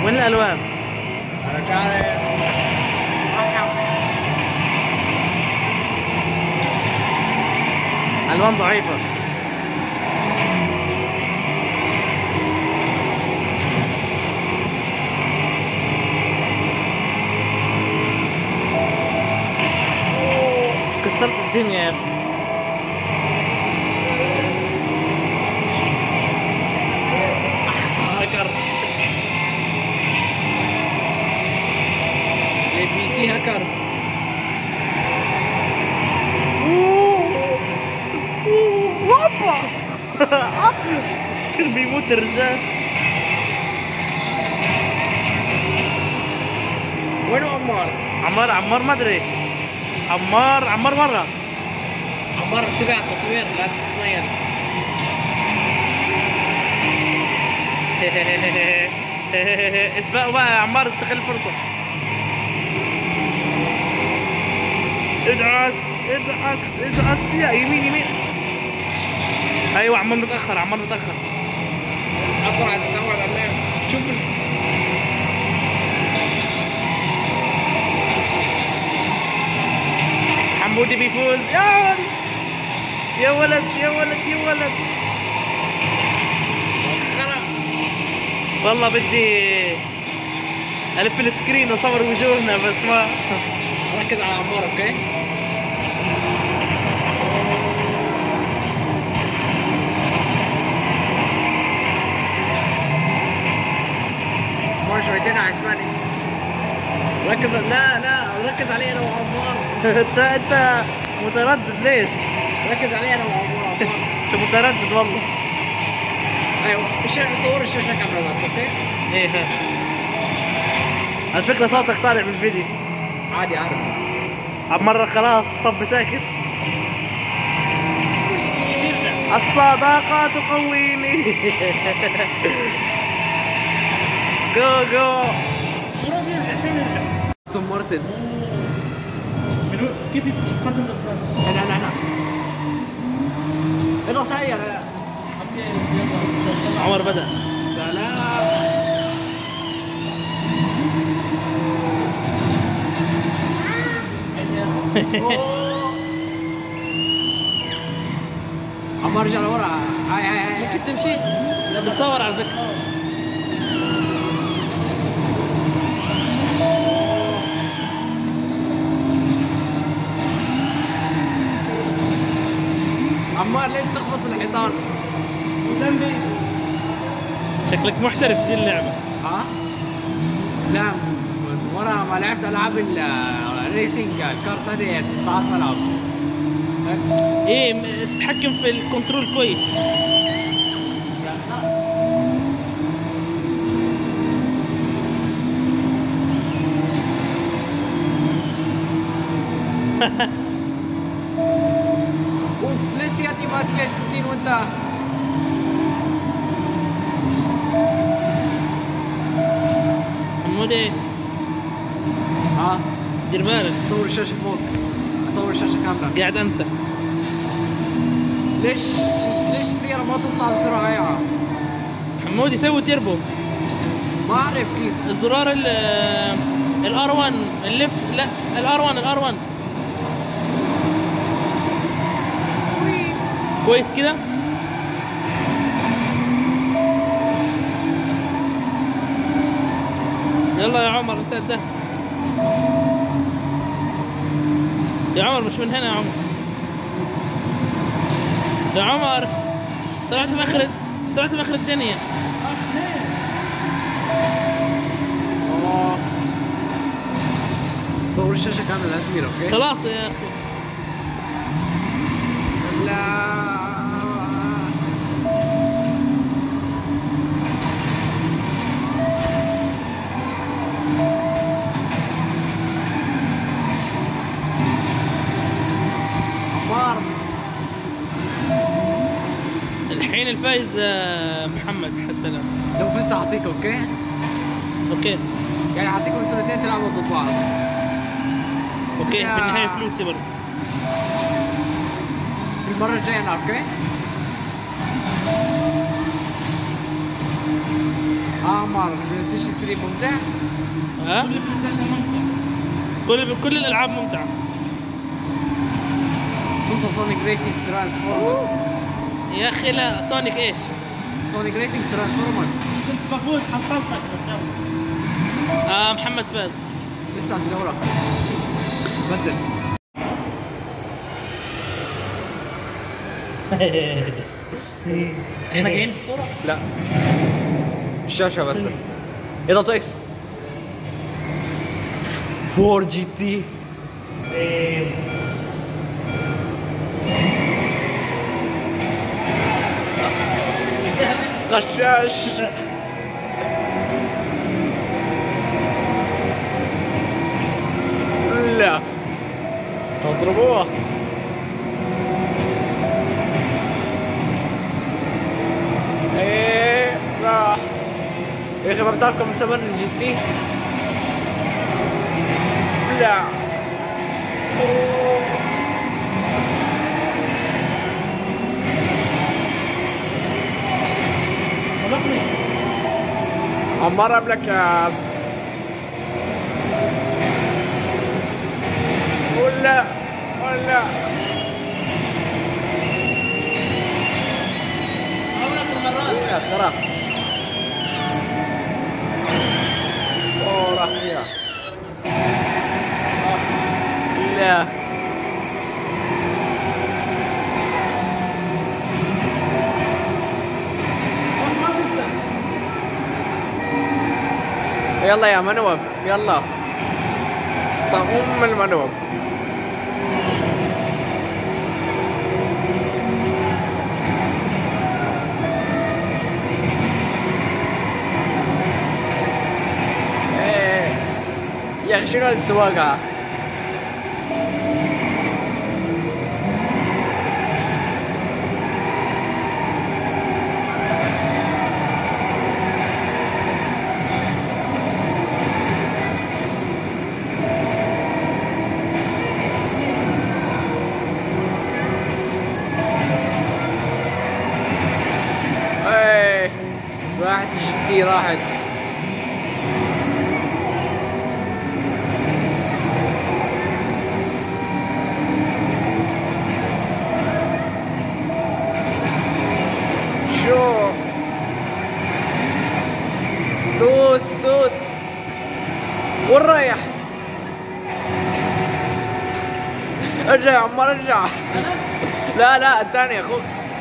وين الالوان؟ انا مش عارف. الوان ضعيفه. كسرت الدنيا يا ابني. هاكر. البي سي هاكرز. هوبا بيموت الرجال. وينو عمار؟ عمار ما ادري. عمار مرة. عمار تبع التصوير لا تتميل. اسبقوا بقى يا عمار، استغل الفرصة. ادعس يا يمين. ايوه عمار متأخر. اسرع تتنوع الامام. شوف حمودي بيفوز. يا ولد والله بدي الف السكرين واصور وجوهنا بس ما. ركز على عمار. اوكي عمار شويتين عثماني. ركز. لا ركز علي انا وعمار. انت متردد ليش؟ ركز علي انا وعمار. انت متردد والله. ايوه صور الشاشه كاميرا بس. اوكي ايه ها. على فكرة صوتك طالع بالفيديو. عادي عارف. عمار خلاص طب ساكت. الصداقة تقويني. جو استون مارتن. كيف يتقدم للضرب؟ هنا اضغط هيا. عمر بدأ. سلام. عمار رجع لورا. هاي ممكن تمشي؟ لا بتصور على فكرة. عمار ليش تخبط بالحيطان؟ جنبي. شكلك محترف في اللعبة. ها؟ لا ورا ما لعبت العاب الريسنج الكارت هذه استطعت العب. ايه تتحكم في الكنترول كويس. اوف ليش ياتي ماسية 60 وانت حمودي ها؟ دير بالك. صور الشاشة فوق. صور الشاشة كاملة. قاعد امسح. ليش السيارة ما تطلع بسرعة يا حمودي سوي تيربو. ما اعرف كيف. الزرار الار1 اللف. لا الار1 كويس كده. يلا يا عمر انت قدها. يا عمر مش من هنا يا عمر طلعت في اخر الدنيا. صور الشاشة كاملة لا تميل. اوكي خلاص يا اخي. لا عمار. الحين الفايز محمد حتى الان. لو فزت اعطيك. اوكي يعني اعطيكم انتوا الاثنين تلعبوا ضد بعض. اوكي في النهاية فلوسي برضه. في المرة الجاية انا. اوكي عمار بلاي ستيشن 3 ممتع؟ ها؟ كل بلاي ستيشن ممتع. كل الالعاب ممتعه. خصوصا سونيك ريسنج ترانسفورمر. يا اخي لا، سونيك ايش؟ سونيك ريسنج ترانسفورمر. كنت بفوز حصلتك بس يلا. محمد فاز. لسه في دورك. بدل. احنا جايين في الصورة؟ لا الشاشة بس. اضغط اكس. 4 جي تي. غشاش. لا تضربوها. ايه راح يا اخي. ما بتعرف كم ثمن الجي تي؟ لا طلقني. عمار قبلك يا ولا أولك المرات. يا خرا. راح فيها. لا ما شفته. يلا يا منوب يلا. طعم المنوب. يا اخي شنو السواقة؟ ايه راحت الجتي راحت. شو دوس وين رايح؟ ارجع يا عمار ارجع. لا الثاني اخوك.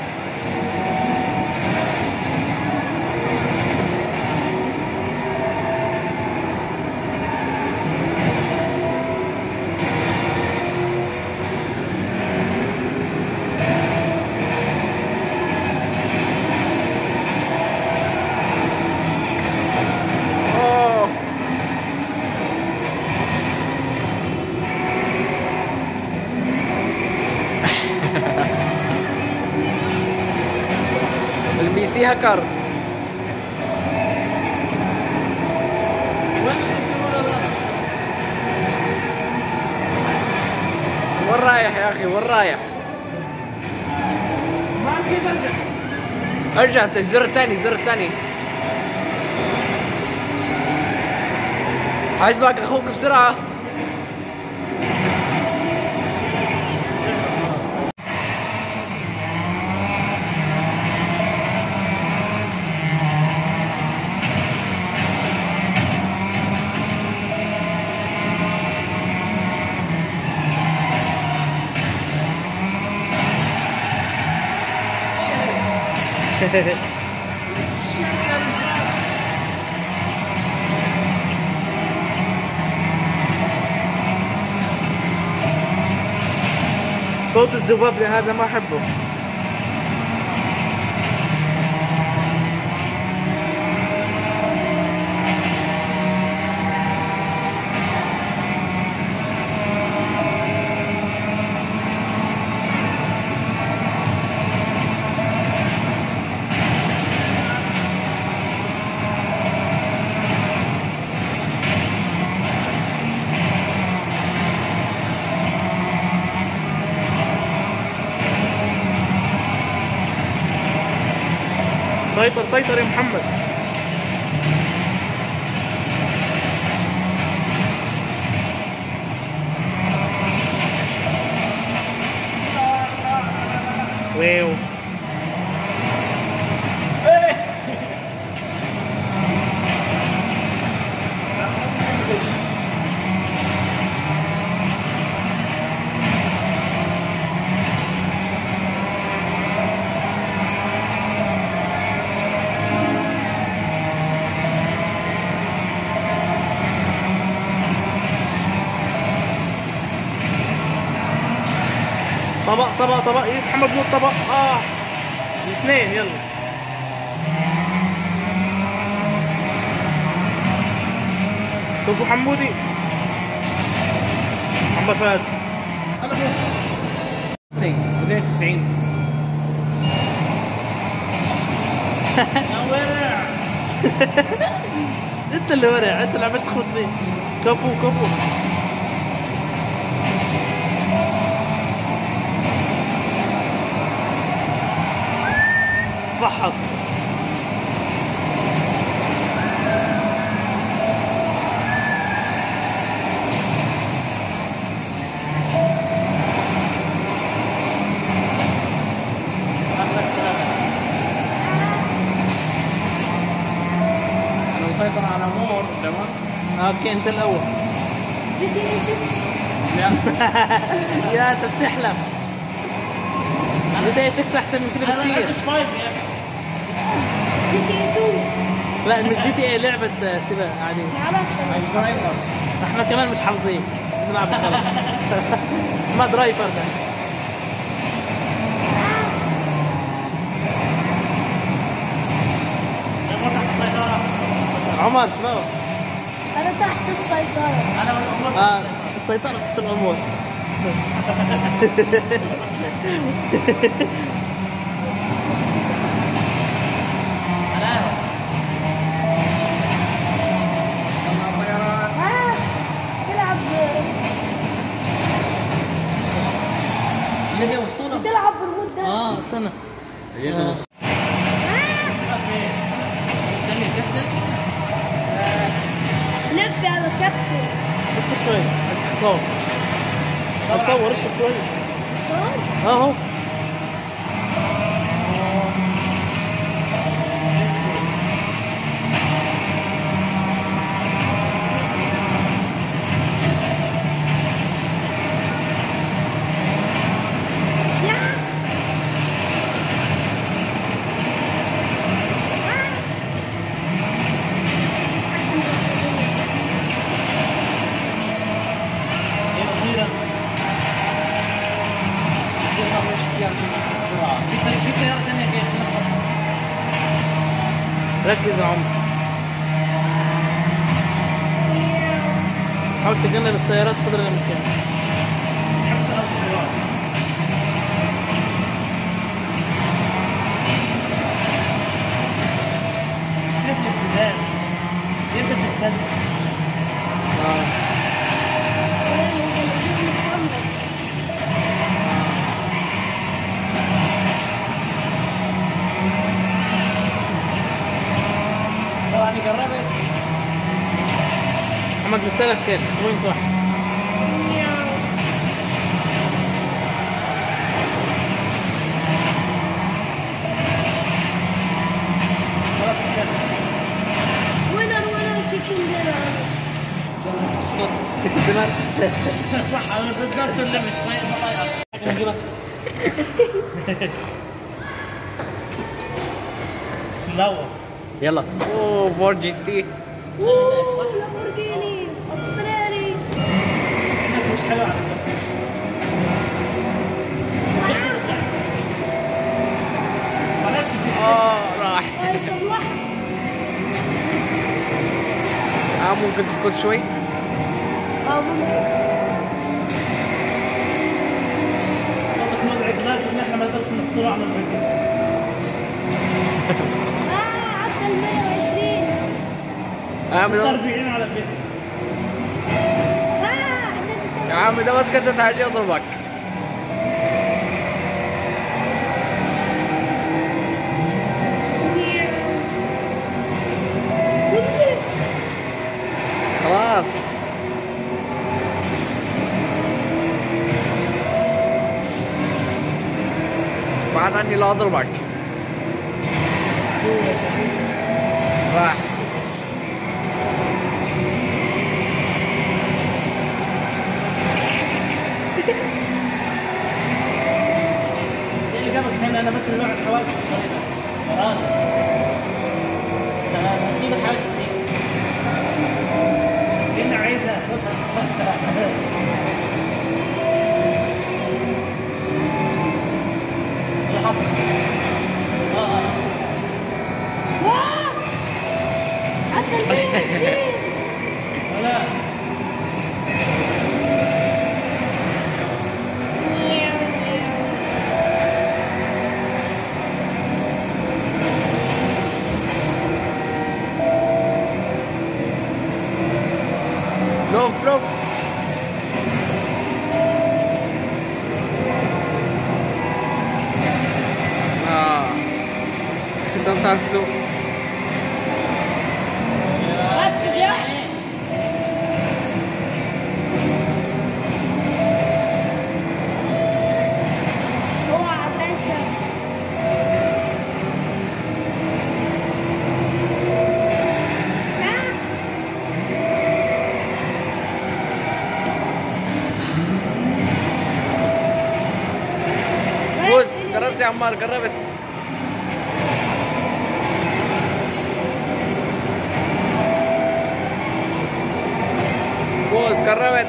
البي سي هاكر. وين رايح يا اخي وين رايح؟ ما أعرف كيف أرجع. ارجع زر الثاني. حيسبقك اخوك بسرعة. صوت الذباب هذا ما احبه. سيطر يا محمد. واو. طبق طبق طبق، ايد محمد مو طبق. الاثنين يلا. شوفوا حمودي محمد فهد. انا فوق 90. يا ورع. انت اللي ورع، انت اللي عملت تخبط فيه. كفو كفو. تفحط. انا مسيطر على امور تمام. اوكي انت الاول. GTA 6. لا يا انت بتحلم. GTA 6 احسن من كده انا ما بكثير. لعبتش 5 يا اخي. GTA 2. لا مش GTA، لعبة سباق عادية. معرفش انا. ايس درايفر. احنا كمان مش حافظين نلعب بالغلط. اسمها درايفر ده. انا تحت السيطرة. عمر سباق. انا تحت السيطرة. انا والامور السيطرة في الأمور. تلعب اللي وصلنا. بتلعب بالمدة. استنى. لف يا كابتن. اسكت شوي. صور. صور اسكت شوي. صار. اهو. في طيارة ثانية كيف نخبط. ركز يا عمر. حاول تجنب السيارات قدر الامكان. بحب سيارات الطيران. كيف الابتزاز؟ يبدأ تهتز. يعني قربت. محمد جبت لك كام؟ بوينت واحد. وينر شيكن دينر. اسكت. دينار. صح انا قلت نفسه اللي مش طايق ما طايق. منور. يلا. اوه فور جي تي. اوه لامبورجيني اصفراري. مش حلو على فكرة. راح. ايش الله. ممكن تسكت شوي. ممكن. صوتك مزعج، لازم احنا ما نقدرش نفصله عن الفيديو. عدى ال 120. عم ده 40 على الفيديو. يا عم ده بس كنت تعالي يضربك. خلاص. بعد ثاني لا اضربك. راح اللي قبل الحين انا بس نوع الحوادث الصغيره. كيف الحوادث دي؟ كنا عايزها اللي حصل؟ عدى ال 120. لا لوف لوف. كنت تاكسو. هو عطاشة. فوز قربت يا عمار قربت. فوز قربت.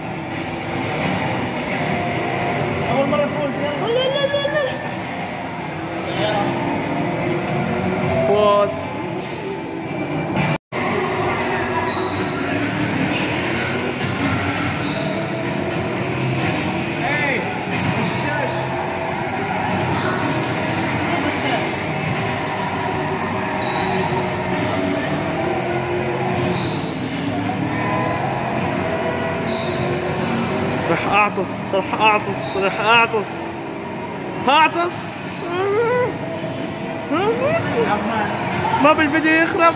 اول مره نفوز. يلا لا لا لا لا. فوز. راح اعطس راح اعطس راح اعطس هعطس. ما بالفيديو يخرب.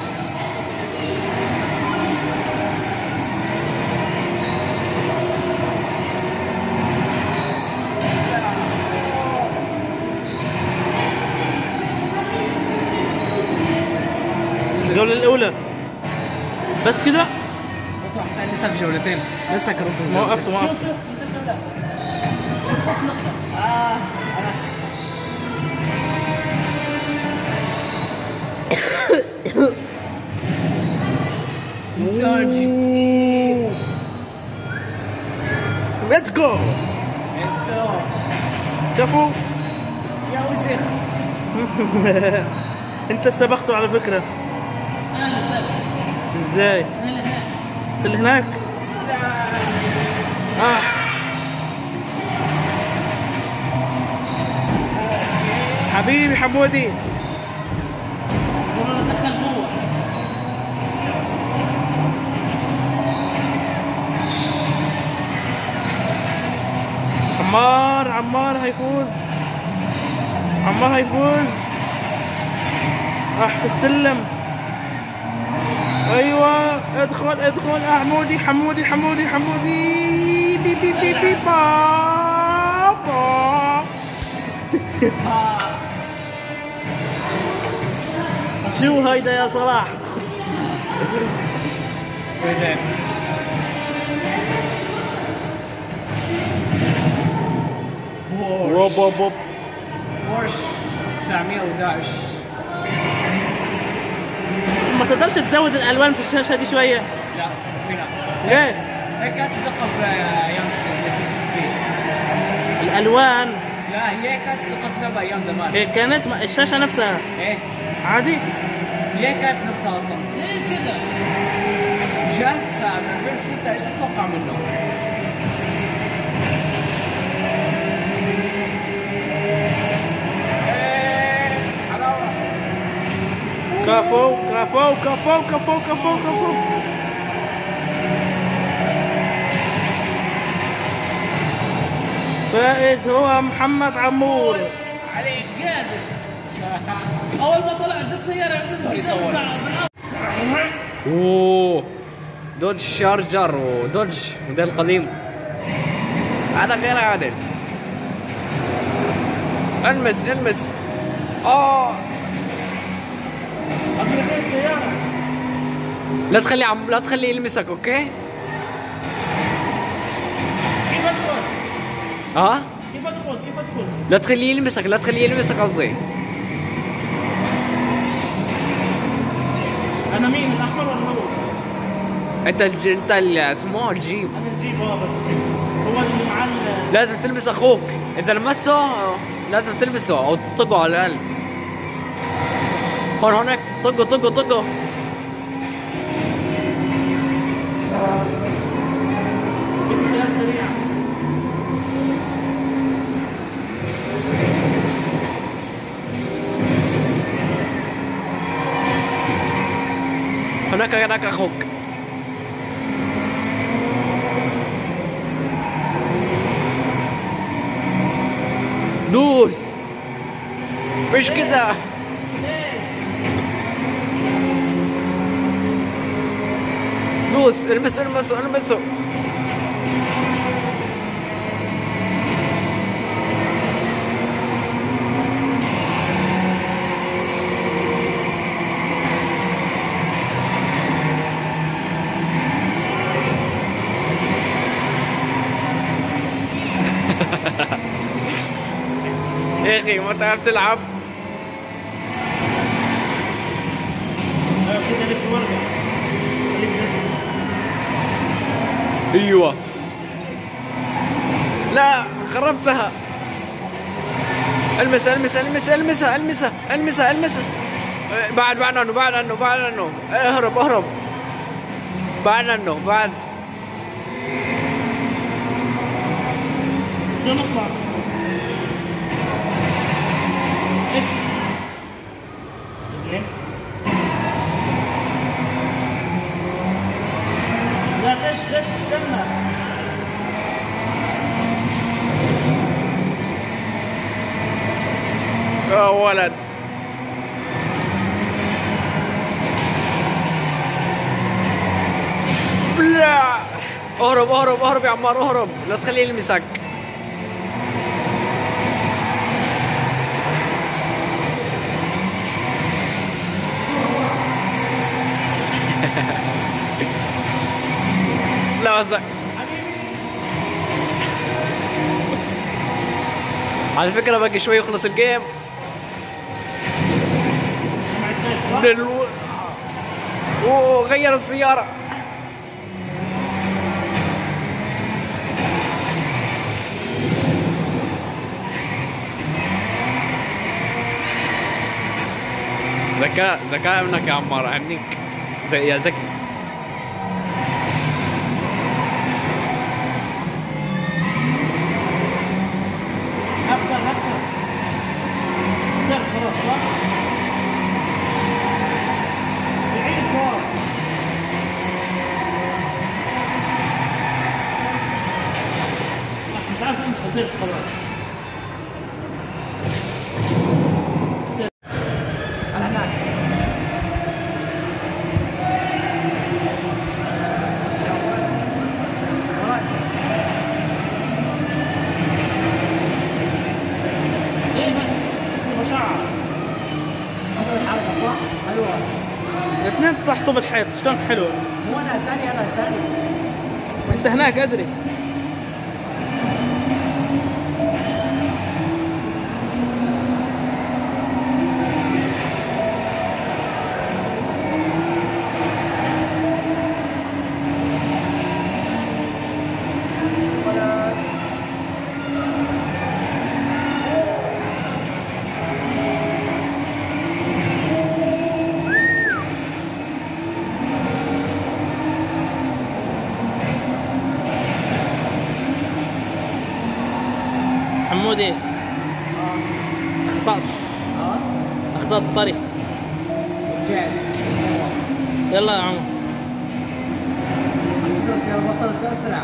الجولة الأولى بس كده. حتى لسه في جولتين لسه كروت. ما وقفت ما وقفت. ليتس جو. شوفوا يا وسخ. انت سبقته على فكرة. ازاي؟ اللي هناك حبيبي حمودي. دخل جوا. عمار هيفوز. عمار هيفوز. راح السلم. ايوه ادخل حمودي بي بي بي بي بابا. شو هيدا يا صلاح؟ بورش 911. ما تقدرش تزود الالوان في الشاشه دي شويه؟ لا هنا ليه؟ هي كانت دقة في ايام الالوان لا هي كانت دقة لها ايام زمان. هي كانت الشاشه نفسها ايه عادي. هي كانت نفسها اصلا. ليه كده؟ جهاز 2006 ايش تتوقع منه؟ كفو. فائز هو محمد عمور. عليك قادر. اول ما طلع جت سياره يصور. اوه دوج شارجر ودوج موديل قديم. هذا غير عادل. المس المس. اه ابي الحين السياره. لا تخليه يلمسك، اوكي؟ كيف ادخل؟ ها؟ كيف ادخل؟ كيف ادخل؟ لا تخليه يلمسك قصدي. انا مين، الاحمر ولا هو؟ انت اسمه الجيب. انا الجيب بس هو اللي معاه لازم تلمس اخوك، اذا لمسته لازم تلمسه او تطقه على الاقل. هونك طقه. السياره سريعه. هناك اخوك. دوس، مش كذا. دوس، المسه. يا اخي ما تعرف تلعب. كده لف ورقه. ايوه. لا خربتها. المسها. بعد عنه. اهرب. بعد عنه. شو نطلع؟ زين. لا ليش استنى. يا ولد. بلا. اهرب يا عمار، اهرب، لا تخليه يلمسك. لا وزع. على فكرة باقي شوي يخلص الجيم. اوه غير السيارة. ذكاء منك يا عمار، عنيك زي يا زكي. أكثر خلاص صح؟ بعيد فوق. مش عارف انت خسرت خلاص. على هناك. الاثنين طحطوا بالحيط، شلون حلوه؟ مو انا الثاني. انت هناك ادري. حمودي اخطأت الطريق. يلا يا عمر. يا بطلت اسرع.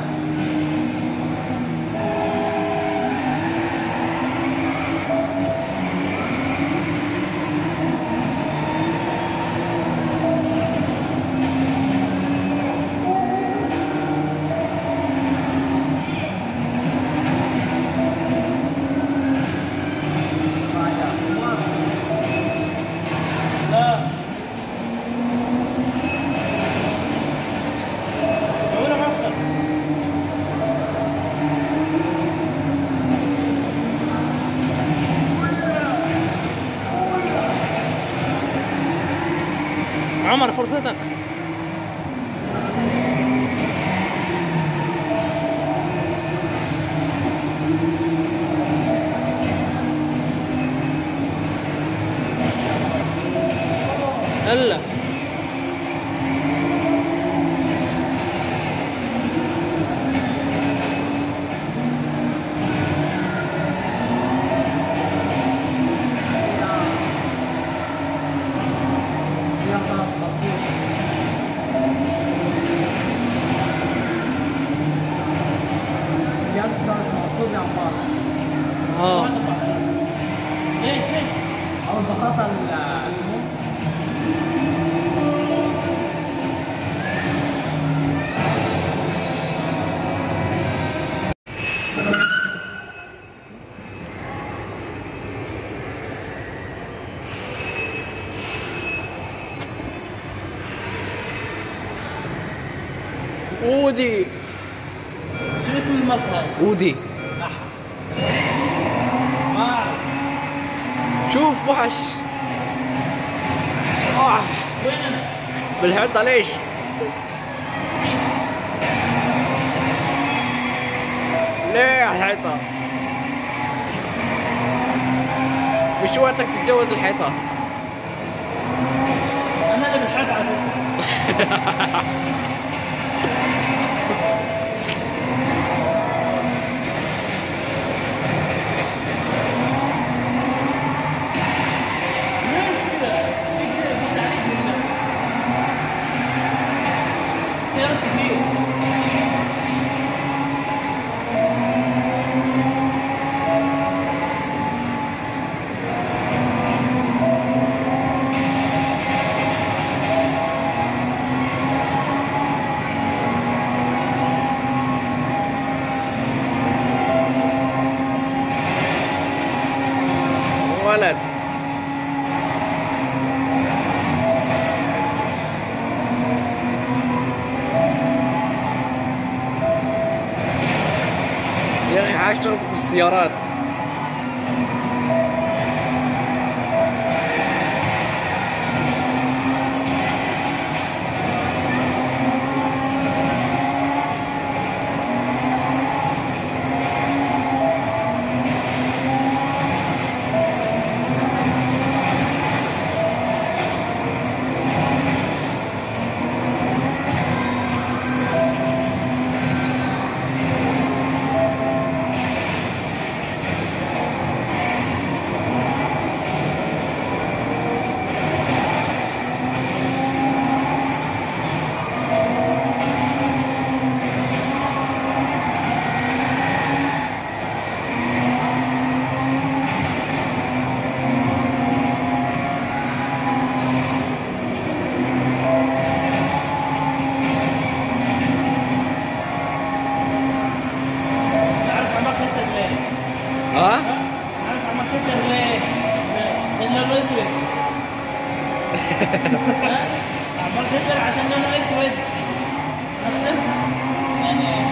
عمر فرصتك. هلا اه ليش؟ او البطاطا اسمه اودي. شو اسم الماركة هاي؟ اودي. ما اعرف. شوف وحش. وين انا؟ بالحيطة ليش؟ ليه على الحيطة؟ مش وقتك تتجوز الحيطة. انا اللي بالحد على فكرة. ليش كده؟ في تعريف منه. سيارات كثير. ولد. يا اخي عاشرة بالسيارات. عارف عمال خسر ليه؟ ها؟ عارف عمال خسر ليه؟ لأنه أسود. عمال خسر عشان لونه أسود. عشان يعني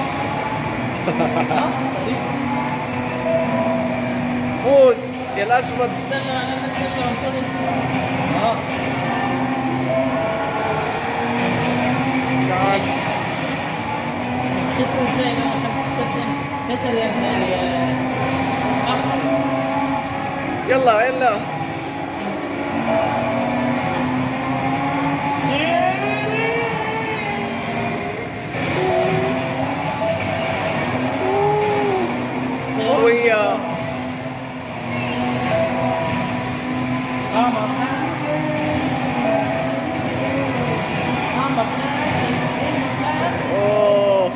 طريق. فوز يا الاسود. استنى أنا أتكلم عن صوت تعال. خسر ازاي بقى عشان خسر يعني أحمر. يلا يلا. قوية. اوه.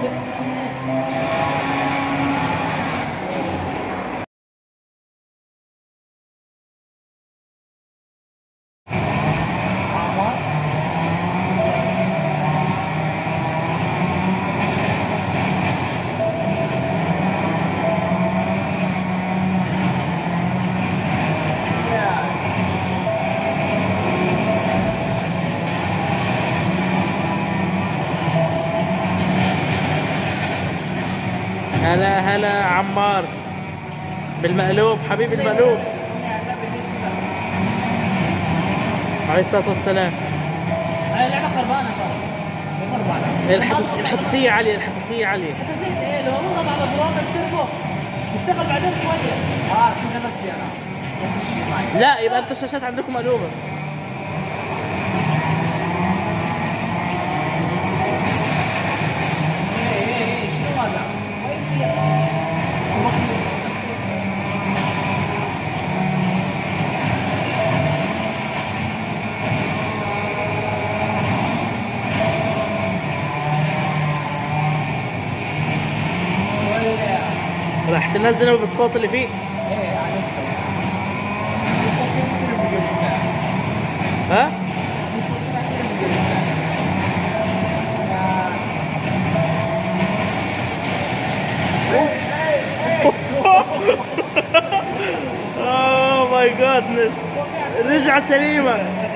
هلا هلا عمار بالمقلوب حبيبي المقلوب عليه الصلاة والسلام. بان الحساسية عالية، الحساسية عالية. حساسية ايه؟ لو نضغط على زرار التربو يشتغل بعدين شوية. كذا نفسي انا نفس الشيء معي. لا يبقى انتوا الشاشات عندكم مقلوبة. ايه شنو هذا؟ ما يصير. راح تنزله بالصوت اللي فيه. ايه عرفت. الصوت كيف يصير الفيديو بتاعي؟ ها؟ الصوت كيف يصير الفيديو بتاعي؟ اوه ماي جادنس، رجعت سليمة.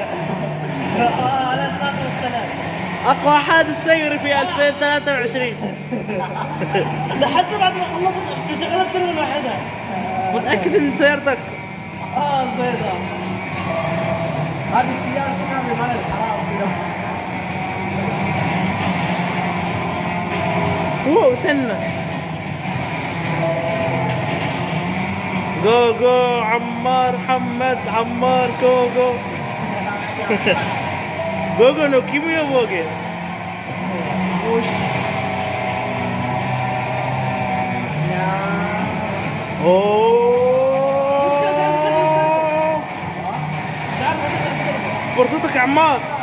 على الصلاة والسلام. اقوى حادث سيري في 2023. لحتى بعد ما خلصت بشغلة التربو لوحدها. متأكد ان سيارتك البيضاء. هذه السيارة شكلها بمال الحرام كذا. اوه سنة. جو جو عمار محمد عمار جو جو. جو جو no keep me walking. اوه فرصتك يا عمار.